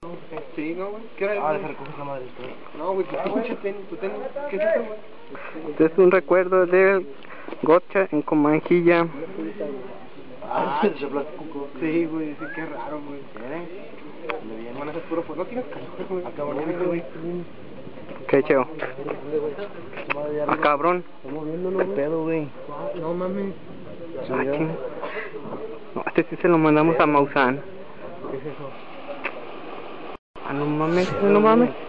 Sí, no, güey. ¿Qué hora es? Deja recoger la madre. No, güey, pinche tenis, tu tenis. ¿Qué es eso, güey? Este es un recuerdo del Gotcha en Comanjilla. Se plástico. Sí, güey, sí, qué raro, güey. Van a hacer puro pues no tienes calor, güey. Acá bonito, güey. ¿Qué cheo? Ah, cabrón. Estamos viéndolo, güey. Pedo, güey. No mames. Ah, ching. No, este sí se lo mandamos a Maussan. ¿Qué es eso? Ah, no mames, no mames.